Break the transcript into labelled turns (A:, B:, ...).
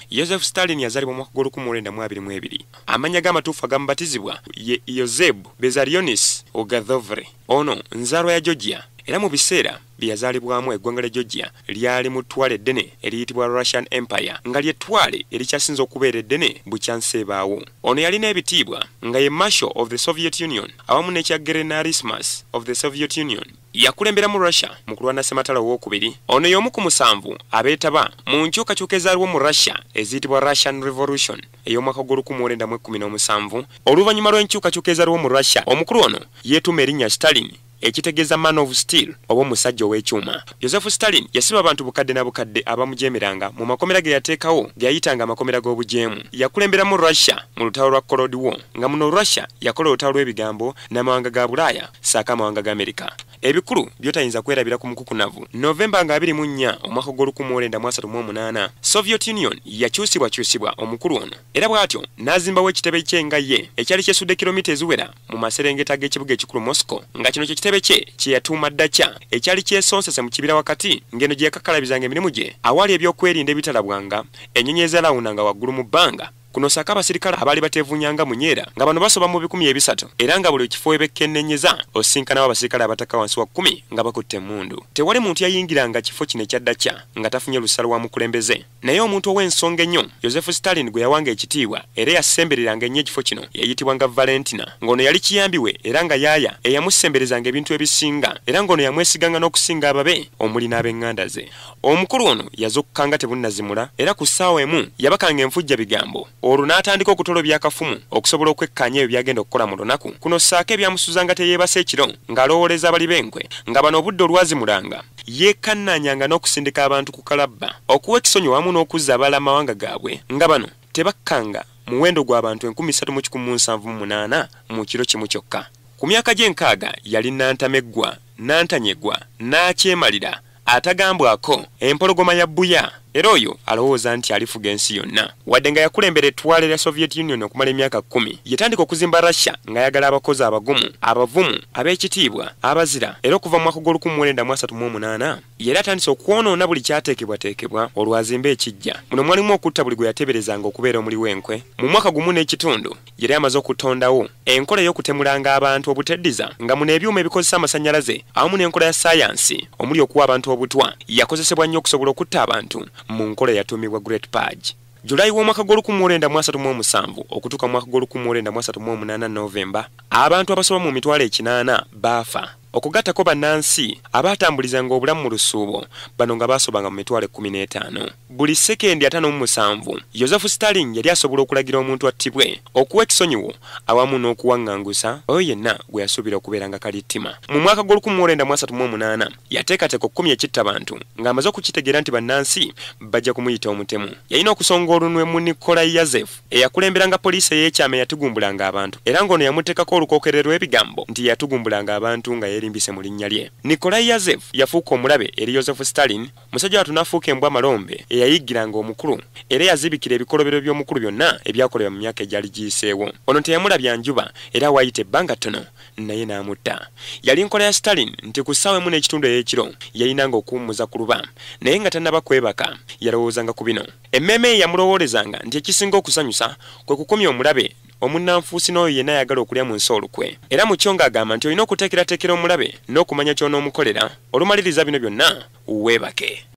A: Joseph Stalin yazalibwa mu mwaka gw'1922. Amanya g'amatuufu agamubatizibwa ye Yoseb Bezarionis Ogadovre. Ono nzaalwa ya Georgia. Era mu biseera bye yazaalibwamu eggwanga lya Georgia lyali mu ttwale eddene eriyitibwa Russian Empire, nga ly'ettwale erikyasinza okubeera eddene bukyanseebaawo. Ono yalina ebitiibwa nga ye Marshal of the Soviet Union awamu n'ekya Generalismus of the Soviet Union. Yakulembera mu Russia mu kulwana Ssematalo owookubiri. Ono y'omu ku 7 abeetaba mu nkyukakyuka ezaaliwo mu Russia eziyitibwa Russian Revolution ey'omwaka gw'1917. Oluvannyuma lw'enkyukakyuka ezaaliwo mu Russia, omukulu ono yeetuuma erinnya Stalin, ekitegeeza man of steel oba omusajja ow'ekyuma. Joseph Stalin yasiba abantu bukadde na bukadde abamujeemeranga mu makomera ge yateekawo ge yayitanga amakomera g'obujeemu. Yakulembera mu Russia mu lutalo lwa Cold War, nga muno Russia yakola olutalo lw'ebigambo n'amawanga ga Bulaaya saako amawanga ga Amerika. Ebikulu byotayinza kwerabira ku mukukunavu. Novemba nga 24 omwaka gw'1938 Soviet Union yakyusibwa omukulu ono, era bw'atyo n'azimbawo ekitebe kye nga ye ekyali kyesudde kilomita eziwera mu maserengeta g'ekibuga ekikulu Moscow, nga kino kitebe kye yatuuma Dacha ekyali kyesonsese mu kibira wakati ng'eno gye yakakalabizanga emirimu gye awali ebyokwerinda ebitalabwanga, ennyonyi ezaalawunanga waggulu mu bbanga. Kuno saako abasirikale abaali bateevunyanga munyeera nga bano basoba mu 300, era nga buli kifo ebekkennenyeza osinkanawo abasirikale abataka wansi wa 10 nga bakutte emmundu. Tewali muntu yayingiranga kifo kino ekya Dacha nga tafunye lusalo wa mukulembeze. Naye omuntu ow'ensonga ennyo Joseph Stalin gwe yawanga ekitiibwa era yasembereranga ennyo ekifo kino yayitibwanga Valentina, ng'ono yali kiyambiwe era nga yaaya eyamusemberezanga ebintu ebisinga, era ng'ono yamwesiganga n'okusinga ababe omuli n'ab'eŋŋanda ze. Omukulu ono yazokkanga tebunnazimula, era ku ssaawa emu yabakanga enfujja bigambo. Olwo n'atandika okutolobya akafumu okusobola okwekkaanya ebyo byagenda okukola mu lunaku. Kuno saako ebyamusuzanga teyeebase ekiro ng'alowooleza abali b'enkwe, nga bano obudde olwazimulanga yeekannanyanga n'okusindika abantu ku kalabba, okuwa ekisonyi wamu n'okuzza abalala amawanga gaabwe, nga bano tebakkanga muwendo gw'abantu 3178 mu kiro kimu kyokka. Ku myaka gye6 yali Nantameggwa, Nantanyegwa, n'akyemalira atagambwako empologoma ya bbuya, era oyo alowooza nti alifuga ensi yonna. Wadde nga yakulembera ettwale lya Soviet Union okumala emyaka 10, yatandika okuzimba Russia nga ayagala abakozi abagumu, abavumu, ab'ekitiibwa, abazira, era okuva mu mwaka gw'1938 yali atandise okwonoona buli kyateekebwateekebwa olwazimba ekijja. Muno mwalimu okutta buli gwe yateeberezanga okubeera omuli w'enkwe. Mu mwaka gumu n'ekitundu yali amaze okutondawo enkola ey'okutemulanga abantu obuteddiza, nga muno ebyuma ebikozesa amasannyalaze awamu n'enkola ya saayansi omuli okuwa abantu obutwa yakozesebwa nnyo okusobola okutta abantu mu nkola yatuumibwa Great Purge. Julayi w'omwaka gw'1937 okutuuka mu mwaka gw'1938 Novemba, abantu abasoba mu mitwalo 8 baafa. Okugattako bannansi abatambulizanga obulamu mu lusuubo, bano nga baasobanga mu mitwalo 15. Buli sekendi 57 Joseph Stalin yali asobola okulagira omuntu attibwe, okuwa ekisonyiwo awamu n'okuwaŋŋangusa oyo yenna gwe yasuubira okubeera nga kalittima. Mu mwaka gw'1938 yateekateeka 10 ekitta bantu ng'amaze okukitegeera nti bannansi bajja kumuyita omutemu. Yalina okusonga olunwe mu Nikolai Yazef eyakulemberanga poliisi ey'ekyama eyatugumbulanga abantu, era ng'ono yamuteekako olukookerero lw'ebigambo nti yatugumbulanga abantu nga limbise mu linnya lye. Nikolai Yazef yafuuka omulabe eri Joseph Stalin, musajja watu n'afuuka embwa malombe eyayiggiranga omukulu, era yazibikira ebikolobero by'omukulu byonna ebyakolebwa mu myaka egyali giyiseewo. Ono teyamulabya njuba era waayita ebbanga ttono naye n'amutta. Yali nkola ya Stalin nti ku ssaawa emu n'ekitundu ey'ekiro yayinanga okuwummuza ku luba, naye nga tannaba kwebaka yalowoozanga ku bino. Emmeeme yamulowoolezanga nti ekisinga okusanyusa kwe kukomya omulabe omunnanfuusi n'oyo yenna ayagala okulya mu nsi olukwe, era mu kyo ng'agamba nti olina okuteekerateekera omulabe n'okumanya ky'onoomukolera, olumaliriza bino byonna weebake.